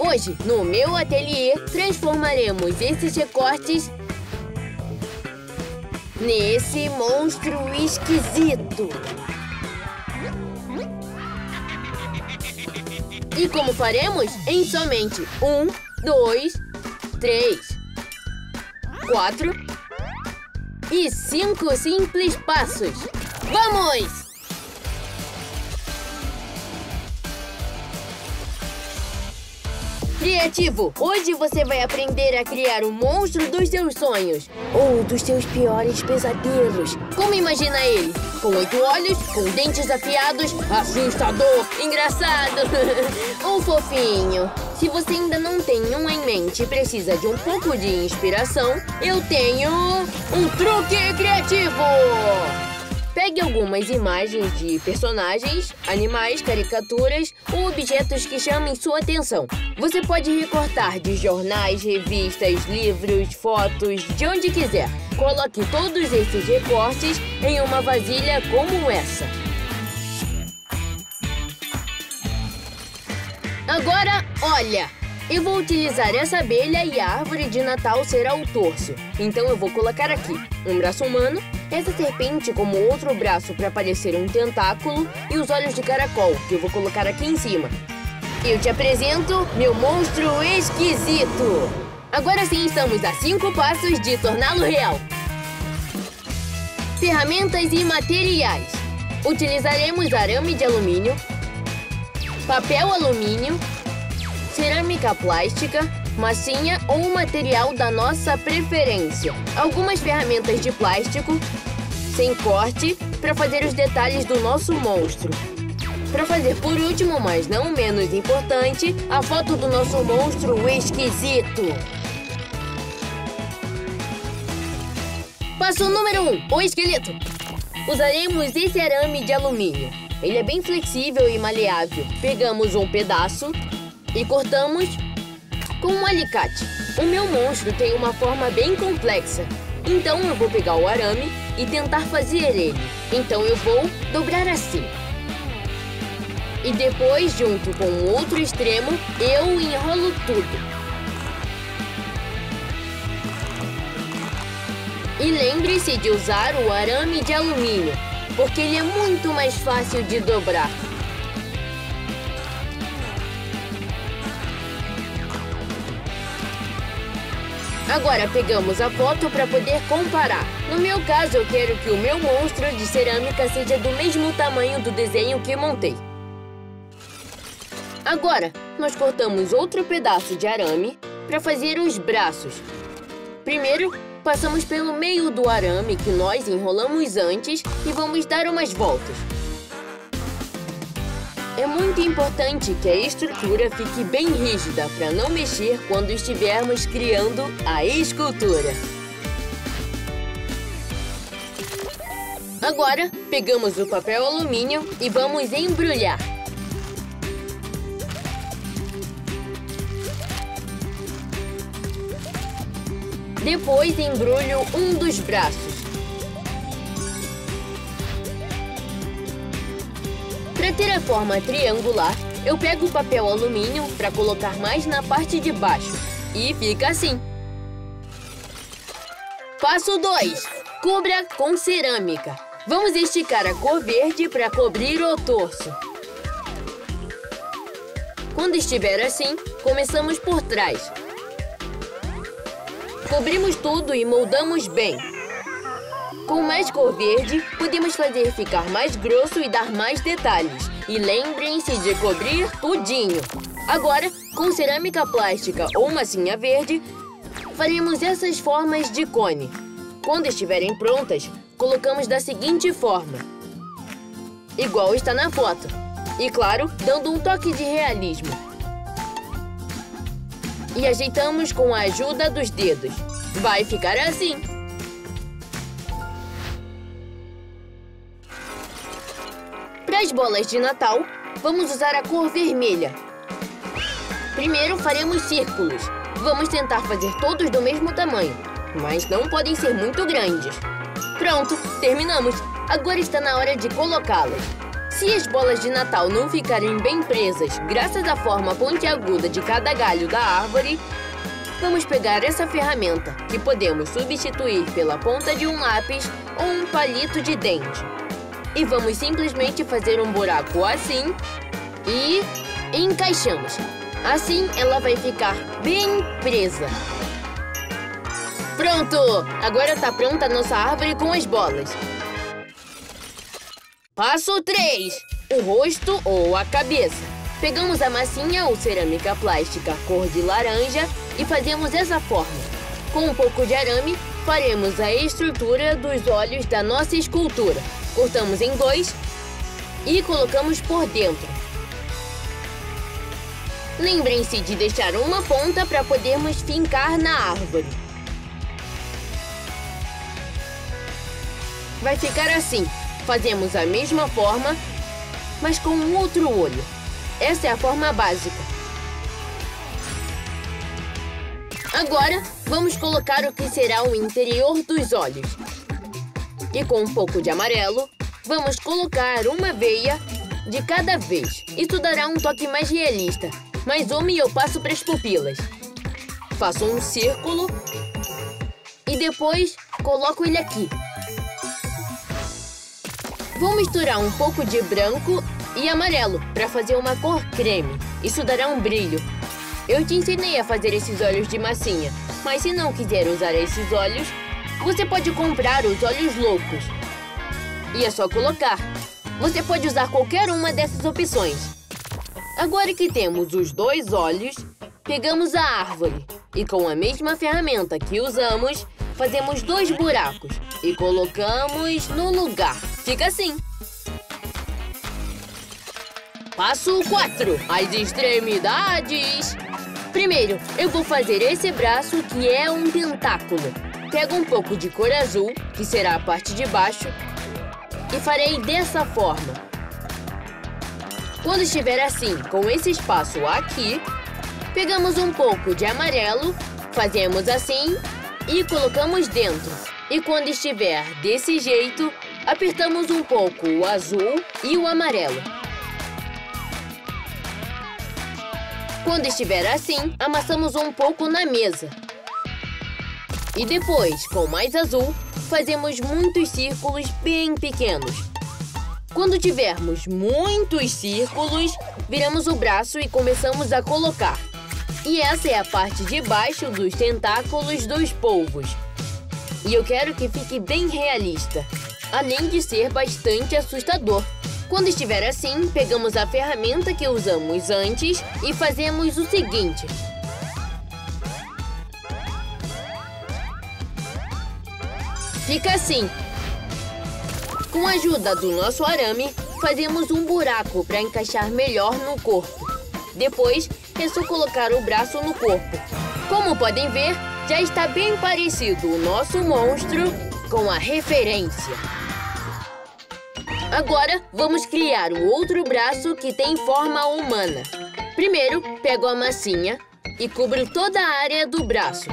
Hoje, no meu ateliê, transformaremos esses recortes nesse monstro esquisito. E como faremos? Em somente 1, 2, 3, 4 e 5 simples passos. Vamos! Criativo, hoje você vai aprender a criar o monstro dos seus sonhos ou dos seus piores pesadelos. Como imagina ele? Com 8 olhos, com dentes afiados, assustador, engraçado ou fofinho. Se você ainda não tem um em mente e precisa de um pouco de inspiração, eu tenho um truque criativo! Pegue algumas imagens de personagens, animais, caricaturas ou objetos que chamem sua atenção. Você pode recortar de jornais, revistas, livros, fotos, de onde quiser. Coloque todos esses recortes em uma vasilha como essa. Agora, olha! Eu vou utilizar essa abelha e a árvore de Natal será o torso. Então eu vou colocar aqui um braço humano, essa serpente como outro braço para parecer um tentáculo e os olhos de caracol, que eu vou colocar aqui em cima. Eu te apresento meu monstro esquisito! Agora sim estamos a 5 passos de torná-lo real. Ferramentas e materiais. Utilizaremos arame de alumínio, papel alumínio, cerâmica plástica, massinha ou material da nossa preferência. Algumas ferramentas de plástico, sem corte, para fazer os detalhes do nosso monstro. Para fazer por último, mas não menos importante, a foto do nosso monstro esquisito. Passo número 1, o esqueleto. Usaremos esse arame de alumínio. Ele é bem flexível e maleável. Pegamos um pedaço e cortamos com um alicate. O meu monstro tem uma forma bem complexa, então eu vou pegar o arame e tentar fazer ele. Então eu vou dobrar assim. E depois, junto com o outro extremo, eu enrolo tudo. E lembre-se de usar o arame de alumínio, porque ele é muito mais fácil de dobrar. Agora pegamos a foto para poder comparar. No meu caso, eu quero que o meu monstro de cerâmica seja do mesmo tamanho do desenho que montei. Agora, nós cortamos outro pedaço de arame para fazer os braços. Primeiro, passamos pelo meio do arame que nós enrolamos antes e vamos dar umas voltas. É muito importante que a estrutura fique bem rígida para não mexer quando estivermos criando a escultura. Agora, pegamos o papel alumínio e vamos embrulhar. Depois, embrulho um dos braços. Para ter a forma triangular, eu pego o papel alumínio para colocar mais na parte de baixo. E fica assim. Passo 2. Cubra com cerâmica. Vamos esticar a cor verde para cobrir o torso. Quando estiver assim, começamos por trás. Cobrimos tudo e moldamos bem. Com mais cor verde, podemos fazer ficar mais grosso e dar mais detalhes. E lembrem-se de cobrir tudinho. Agora, com cerâmica plástica ou massinha verde, faremos essas formas de cone. Quando estiverem prontas, colocamos da seguinte forma. Igual está na foto. E claro, dando um toque de realismo. E ajeitamos com a ajuda dos dedos. Vai ficar assim. Para as bolas de Natal, vamos usar a cor vermelha. Primeiro faremos círculos. Vamos tentar fazer todos do mesmo tamanho, mas não podem ser muito grandes. Pronto, terminamos. Agora está na hora de colocá-las. Se as bolas de Natal não ficarem bem presas, graças à forma pontiaguda de cada galho da árvore, vamos pegar essa ferramenta, que podemos substituir pela ponta de um lápis ou um palito de dente. E vamos simplesmente fazer um buraco assim e encaixamos. Assim ela vai ficar bem presa. Pronto! Agora está pronta a nossa árvore com as bolas. Passo 3. O rosto ou a cabeça. Pegamos a massinha ou cerâmica plástica cor de laranja e fazemos essa forma. Com um pouco de arame, faremos a estrutura dos olhos da nossa escultura. Cortamos em 2 e colocamos por dentro. Lembrem-se de deixar uma ponta para podermos fincar na árvore. Vai ficar assim. Fazemos a mesma forma, mas com um outro olho. Essa é a forma básica. Agora, vamos colocar o que será o interior dos olhos. E com um pouco de amarelo, vamos colocar uma veia de cada vez. Isso dará um toque mais realista. Mais uma e eu passo para as pupilas. Faço um círculo e depois coloco ele aqui. Vou misturar um pouco de branco e amarelo para fazer uma cor creme. Isso dará um brilho. Eu te ensinei a fazer esses olhos de massinha, mas se não quiser usar esses olhos, você pode comprar os olhos loucos. E é só colocar. Você pode usar qualquer uma dessas opções. Agora que temos os 2 olhos, pegamos a árvore e com a mesma ferramenta que usamos, fazemos 2 buracos e colocamos no lugar. Fica assim. Passo 4. As extremidades. Primeiro, eu vou fazer esse braço que é um tentáculo. Pego um pouco de cor azul, que será a parte de baixo, e farei dessa forma. Quando estiver assim, com esse espaço aqui, pegamos um pouco de amarelo, fazemos assim e colocamos dentro. E quando estiver desse jeito, apertamos um pouco o azul e o amarelo. Quando estiver assim, amassamos um pouco na mesa. E depois, com mais azul, fazemos muitos círculos bem pequenos. Quando tivermos muitos círculos, viramos o braço e começamos a colocar. E essa é a parte de baixo dos tentáculos dos polvos. E eu quero que fique bem realista, além de ser bastante assustador. Quando estiver assim, pegamos a ferramenta que usamos antes e fazemos o seguinte. Fica assim. Com a ajuda do nosso arame, fazemos um buraco para encaixar melhor no corpo. Depois, é só colocar o braço no corpo. Como podem ver, já está bem parecido o nosso monstro com a referência. Agora, vamos criar um outro braço que tem forma humana. Primeiro, pego a massinha e cubro toda a área do braço.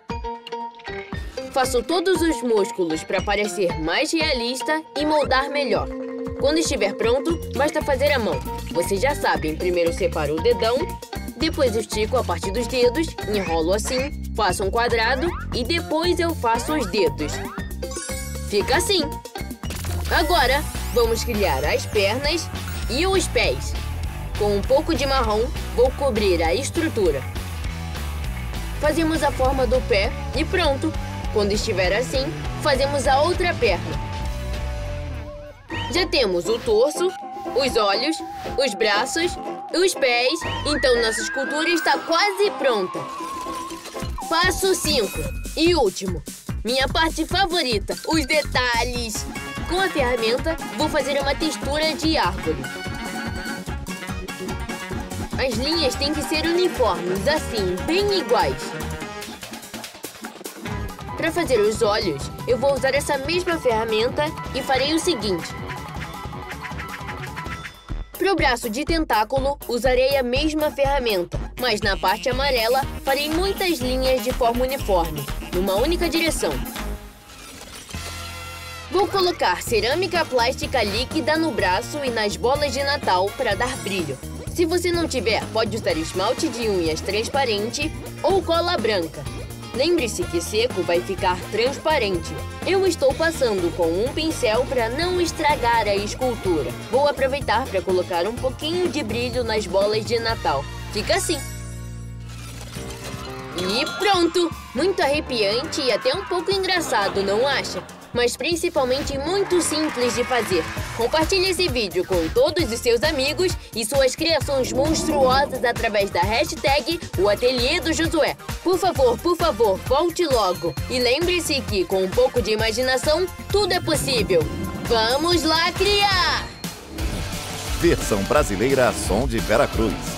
Faço todos os músculos para parecer mais realista e moldar melhor. Quando estiver pronto, basta fazer a mão. Vocês já sabem, primeiro separo o dedão, depois estico a parte dos dedos, enrolo assim, faço um quadrado e depois eu faço os dedos. Fica assim. Agora, vamos criar as pernas e os pés. Com um pouco de marrom, vou cobrir a estrutura. Fazemos a forma do pé e pronto. Quando estiver assim, fazemos a outra perna. Já temos o torso, os olhos, os braços, os pés, então nossa escultura está quase pronta. Passo 5 e último. Minha parte favorita, os detalhes. Com a ferramenta, vou fazer uma textura de árvore. As linhas têm que ser uniformes, assim, bem iguais. Para fazer os olhos, eu vou usar essa mesma ferramenta e farei o seguinte. Para o braço de tentáculo, usarei a mesma ferramenta, mas na parte amarela, farei muitas linhas de forma uniforme, numa única direção. Vou colocar cerâmica plástica líquida no braço e nas bolas de Natal para dar brilho. Se você não tiver, pode usar esmalte de unhas transparente ou cola branca. Lembre-se que seco vai ficar transparente. Eu estou passando com um pincel para não estragar a escultura. Vou aproveitar para colocar um pouquinho de brilho nas bolas de Natal. Fica assim. E pronto! Muito arrepiante e até um pouco engraçado, não acha? Mas principalmente muito simples de fazer. Compartilhe esse vídeo com todos os seus amigos e suas criações monstruosas através da hashtag O Ateliê do Josué. Por favor, volte logo. E lembre-se que com um pouco de imaginação, tudo é possível. Vamos lá criar! Versão brasileira Som de Veracruz.